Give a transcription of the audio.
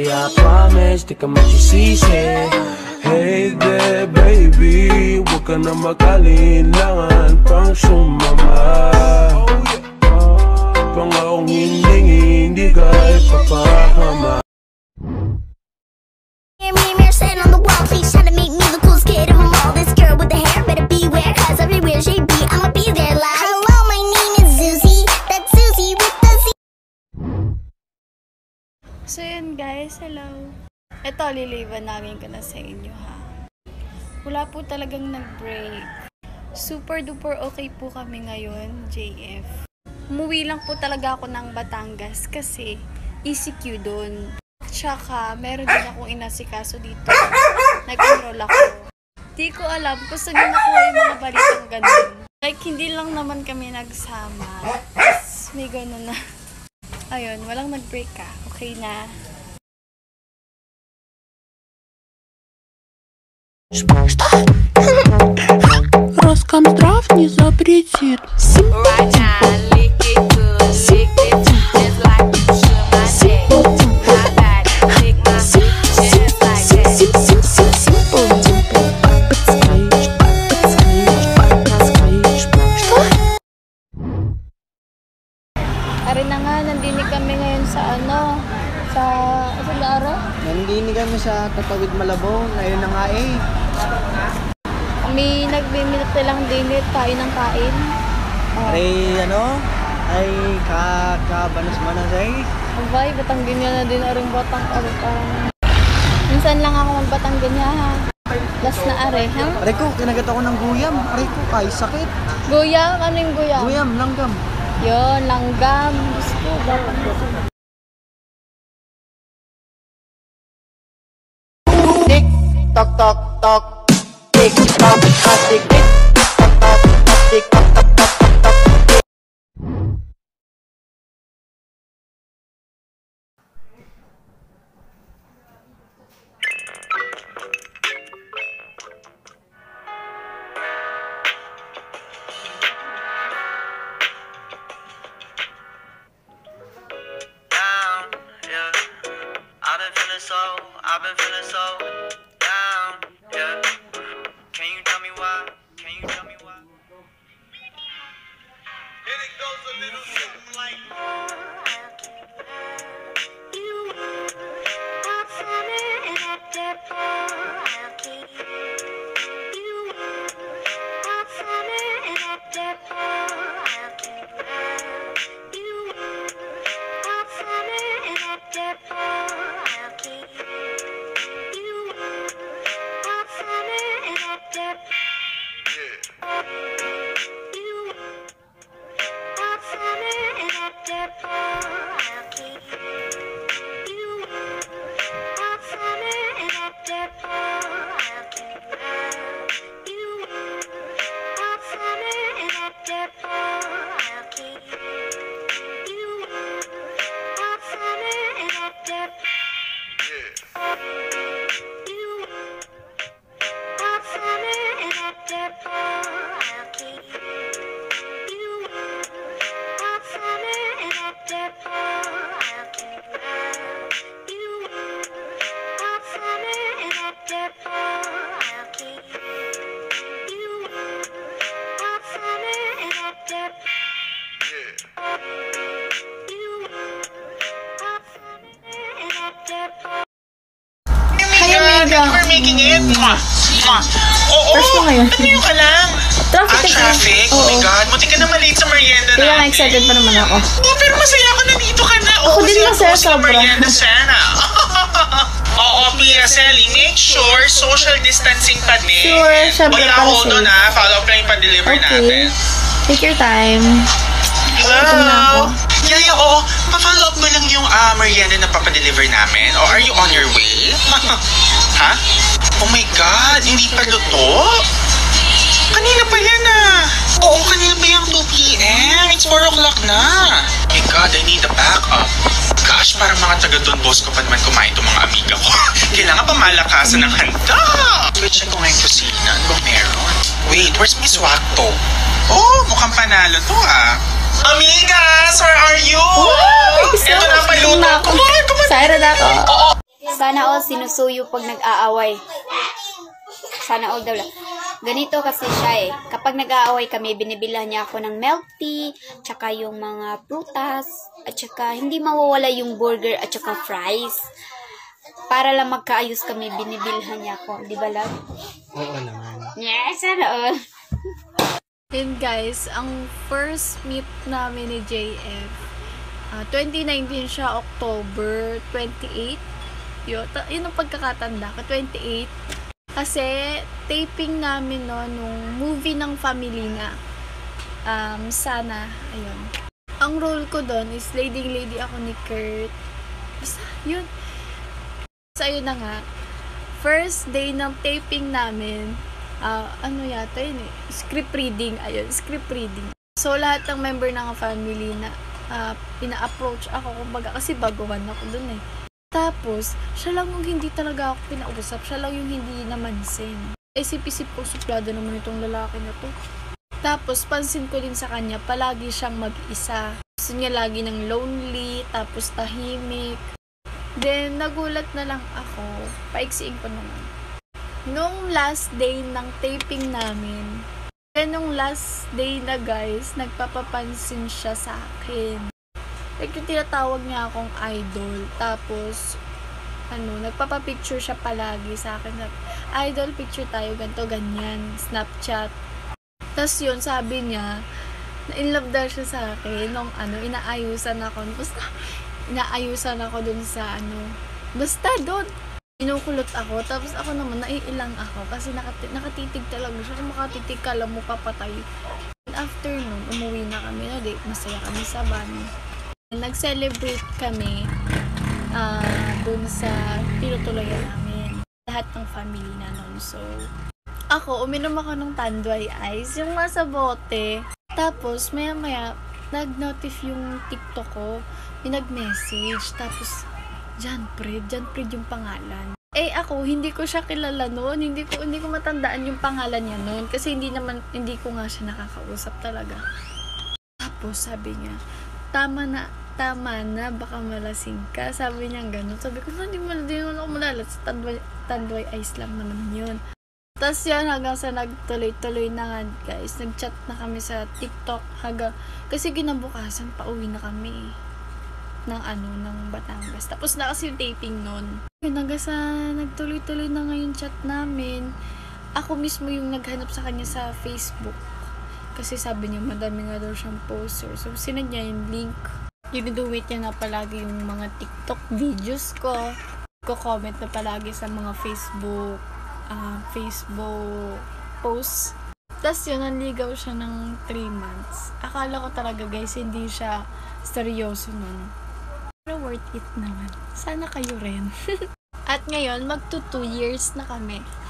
I promise, di ka magsisisi. Hey there baby, huwag ka na makalinlangan pang sumama. Pangakong hindi ka ipapahama. Mirror stand on the wall, please try to make me the coolest kid of them all. This girl with the hair better beware, cause everywhere she be, I'ma be there like, hello, my name is Susie, that's Susie with the Z. So yun guys, hello. Ito, liliban namin ko na sa inyo ha. Wala po talagang nag-break. Super duper okay po kami ngayon, JF. Umuwi lang po talaga ako ng Batangas kasi ECQ doon. Tsaka, meron din akong inasikaso dito. Nag-enroll ako. Di ko alam kung saan yung nakuha yung mga balitang ganun. Like, hindi lang naman kami nagsama. Tapos, may ganun na. Ayun, walang nag-break ka. Okay na. Роскомздрав не запретит. Ari na nga, nandini kami ngayon sa ano, sa Dara? Nandini kami sa Tatawid Malabon, ayun na nga eh. Kami nagbiminit lang dinit, kain ng kain. Ay ano, ay kakabanas-manas eh. Abay, Batangginya na din aring batang parang. Minsan lang ako mag-Batangginya ha. Last na are, ha? Aray ko, kinagat ako ng guyam. Aray ko, kay sakit. Guyam? Ano yung guyam? Guyam, langgam. Yun, langgam. Gusto, dapat gusto. Tik, tok, tok, tok. Tik, tok, tok, tik, tik. Tok, tok, tok, tik, tok, tok, tok, tok, tok. I've been feeling so down, yeah. Can you tell me why? Can you tell me why? And it goes a little something like we're making it. First mo ngayon. Ano ka lang? Traffic. Oh my God. Munti ka na malate sa merienda natin. Kaya excited pa naman ako. Pero masaya ako nandito ka na. Ako din masaya sobra. Merienda sana. Oo, Pia Selly, make sure social distancing pa din. Sure, syempre para hold on ha. Follow up lang yung pa-deliver natin. Take your time. Hello? Yaya, oo. Pa-follow up mo lang yung merienda na papadeliver namin? Or are you on your way? Ha? Oh my God, hindi pa luto? Kanina pa yan Oo, kanina pa yung 2 p.m. It's 4 o'clock na. Oh my God, I need a backup. Gosh, parang mga taga Don Bosco pa naman kumain itong mga amiga ko. Kailangan pa malakasan ng handa. Check ko nga yung kusina. Ano ba meron? Wait, where's Miss Wakto? Oh, mukhang panalo to Amigas, where are you? Ito na paluto ko. Excited ako. Sana all sinusuyo pag nag-aaway. Sana all daw lang. Ganito kasi siya eh. Kapag nag-aaway kami, binibilhan niya ako ng milk tea, tsaka yung mga prutas, at tsaka hindi mawawala yung burger at tsaka fries. Para lang magkaayos kami, binibilhan niya ako. Di ba, love? Oo naman. Yes, sana all. Then guys, ang first meet namin ni JF, 2019 siya, October 28. Yun ang pagkakatanda ko, 28. Kasi, taping namin no, nung movie ng Familina. Sana, ayun. Ang role ko doon is leading lady ako ni Kurt. Basta, yun. So, ayun na nga. First day ng taping namin, ano yata yun eh, script reading. Ayun, script reading. So, lahat ng member ng Familina, pina-approach ako, kumbaga, kasi baguhan ako doon eh. Tapos, siya lang yung hindi talaga ako pinausap. Siya lang yung hindi namansin. Isip-isip ko, suplado naman itong lalaki na to. Tapos, pansin ko din sa kanya, palagi siyang mag-isa. Gusto niya lagi ng lonely, tapos tahimik. Then, nagulat na lang ako. Paiksiin ko naman. Nung last day ng taping namin, nung last day na guys, nagpapapansin siya sa akin. Like, yung tinatawag niya akong idol. Tapos, nagpapapicture siya palagi sa akin. Idol, picture tayo, ganito, ganyan. Snapchat. Tapos yun, sabi niya, na-inlove daw siya sa akin. Nung inaayusan ako. Basta, inaayusan ako dun sa basta dun. Inukulot ako. Tapos ako naman, naiilang ako. Kasi nakatitig talaga siya. Kung makatitig ka lang mo, papatay. After nun, umuwi na kami. Masaya kami sa van. Nag-celebrate kami dun sa tinutuloyan namin. Lahat ng family na nun. So, ako, uminom ako ng Tanduay Ice. Yung nasa bote. Tapos, maya-maya, nag-notif yung TikTok ko. Pinag-message. Tapos, John Fred yung pangalan. Eh ako, hindi ko siya kilala noon. Hindi ko matandaan yung pangalan niya noon. Kasi hindi ko nga siya nakakausap talaga. Tapos, sabi niya, tama na, baka malasing ka. Sabi niya gano'n. Sabi ko, hindi mo ako malalas. Tanduay Ice lang naman yun. Tapos yan, hanggang sa nagtuloy-tuloy na nga, guys. Nag-chat na kami sa TikTok. Kasi ginabukasan, pauwi na kami ng Batangas. Tapos na kasi yung taping nun. Hanggang sa nagtuloy-tuloy na nga yung chat namin. Ako mismo yung naghanap sa kanya sa Facebook. Kasi sabi niya, madami nga daw siyang poster. So, sinad niya yung link. Ginuduwit niya na palagi yung mga TikTok videos ko. Ko-comment na palagi sa mga Facebook posts. Tapos yun, nanligaw siya ng 3 months. Akala ko talaga guys, hindi siya seryoso nun. Pero worth it naman. Sana kayo rin. At ngayon, magto 2 years na kami.